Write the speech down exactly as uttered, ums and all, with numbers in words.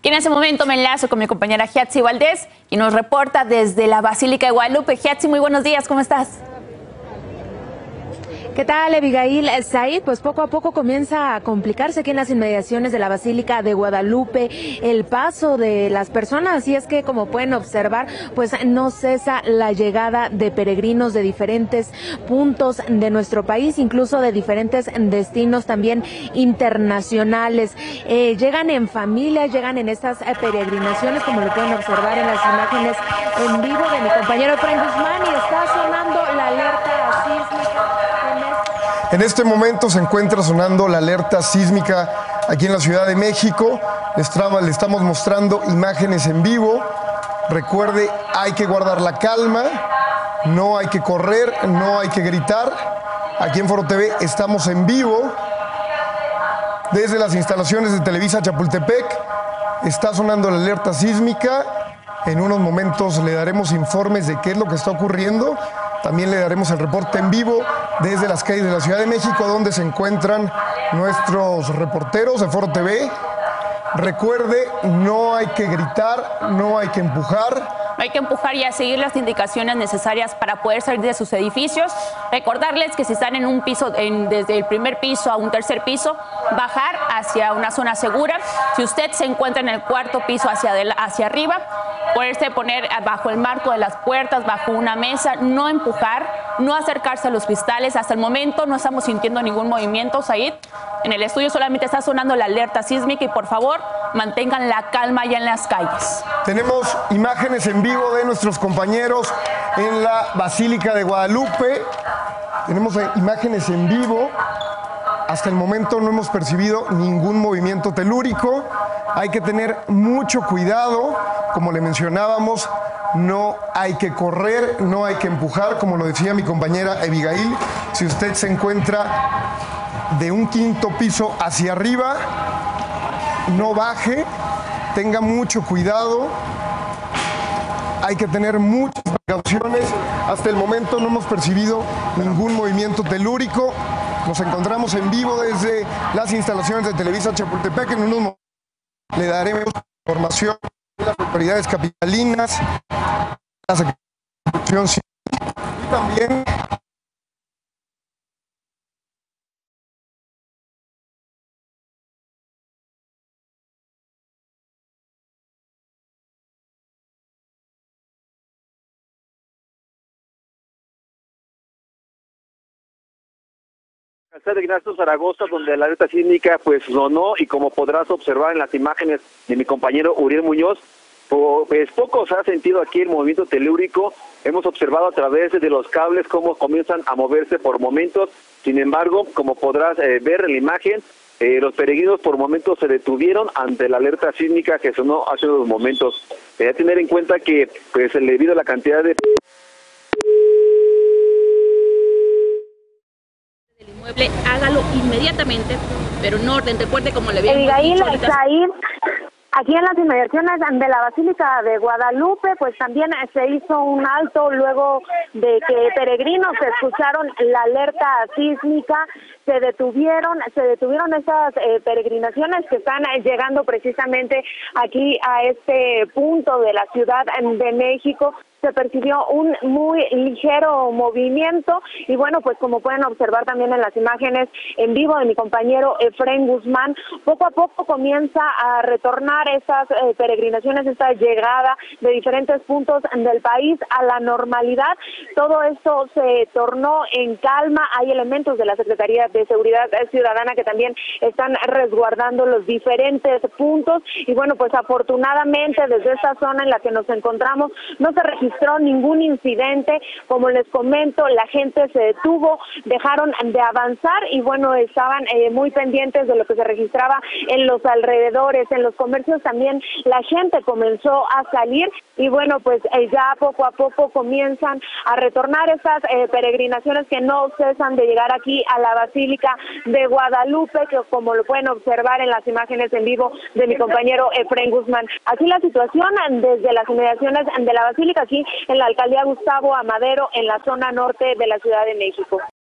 Y en ese momento me enlazo con mi compañera Giatzi Valdés y nos reporta desde la Basílica de Guadalupe. Giatzi, muy buenos días, ¿cómo estás? ¿Qué tal, Abigail? Said, pues poco a poco comienza a complicarse aquí en las inmediaciones de la Basílica de Guadalupe el paso de las personas, y es que, como pueden observar, pues no cesa la llegada de peregrinos de diferentes puntos de nuestro país, incluso de diferentes destinos también internacionales. Eh, llegan en familias, llegan en estas eh, peregrinaciones, como lo pueden observar en las imágenes en vivo de mi compañero Efraín Guzmán, y está sonando la alerta sísmica. En este momento se encuentra sonando la alerta sísmica aquí en la Ciudad de México. Le estamos mostrando imágenes en vivo. Recuerde, hay que guardar la calma, no hay que correr, no hay que gritar. Aquí en Foro T V estamos en vivo desde las instalaciones de Televisa Chapultepec. Está sonando la alerta sísmica. En unos momentos le daremos informes de qué es lo que está ocurriendo. También le daremos el reporte en vivo desde las calles de la Ciudad de México, donde se encuentran nuestros reporteros de Foro T V. Recuerde, no hay que gritar, no hay que empujar. No hay que empujar y a seguir las indicaciones necesarias para poder salir de sus edificios. Recordarles que si están en un piso, en, desde el primer piso a un tercer piso, bajar hacia una zona segura. Si usted se encuentra en el cuarto piso hacia, de, hacia arriba, poderse poner bajo el marco de las puertas, bajo una mesa, no empujar, no acercarse a los cristales. Hasta el momento no estamos sintiendo ningún movimiento, Said. En el estudio solamente está sonando la alerta sísmica y por favor mantengan la calma ya en las calles. Tenemos imágenes en vivo de nuestros compañeros en la Basílica de Guadalupe. Tenemos imágenes en vivo. Hasta el momento no hemos percibido ningún movimiento telúrico. Hay que tener mucho cuidado. Como le mencionábamos, no hay que correr, no hay que empujar, como lo decía mi compañera Abigail. Si usted se encuentra de un quinto piso hacia arriba, no baje, tenga mucho cuidado. Hay que tener muchas precauciones. Hasta el momento no hemos percibido ningún movimiento telúrico. Nos encontramos en vivo desde las instalaciones de Televisa Chapultepec. En unos momentos le daremos información de las autoridades capitalinas, la Secretaría de Protección Civil y también de Ignacio Zaragoza, donde la alerta sísmica pues sonó, y como podrás observar en las imágenes de mi compañero Uriel Muñoz, pues poco se ha sentido aquí el movimiento telúrico. Hemos observado a través de los cables cómo comienzan a moverse por momentos. Sin embargo, como podrás eh, ver en la imagen, eh, los peregrinos por momentos se detuvieron ante la alerta sísmica que sonó hace unos momentos. Hay que tener en cuenta que pues debido a la cantidad de Inmueble, hágalo inmediatamente, pero en orden. Recuerde, como le habíamos Abigail, dicho ahorita, Said, aquí en las inmediaciones de la Basílica de Guadalupe, pues también se hizo un alto luego de que peregrinos escucharon la alerta sísmica. Se detuvieron, se detuvieron esas eh, peregrinaciones que están llegando precisamente aquí a este punto de la Ciudad de México. Se percibió un muy ligero movimiento y bueno, pues como pueden observar también en las imágenes en vivo de mi compañero Efraín Guzmán, poco a poco comienza a retornar esas eh, peregrinaciones, esta llegada de diferentes puntos del país a la normalidad. Todo esto se tornó en calma. Hay elementos de la Secretaría de Seguridad Ciudadana que también están resguardando los diferentes puntos y bueno, pues afortunadamente desde esta zona en la que nos encontramos no se registró ningún incidente. Como les comento, la gente se detuvo, dejaron de avanzar y bueno, estaban eh, muy pendientes de lo que se registraba en los alrededores. En los comercios también la gente comenzó a salir y bueno, pues eh, ya poco a poco comienzan a retornar estas eh, peregrinaciones que no cesan de llegar aquí a la Basílica de Guadalupe, que como lo pueden observar en las imágenes en vivo de mi compañero Efraín Guzmán. Así la situación desde las inmediaciones de la Basílica, aquí en la alcaldía Gustavo Amadero, en la zona norte de la Ciudad de México.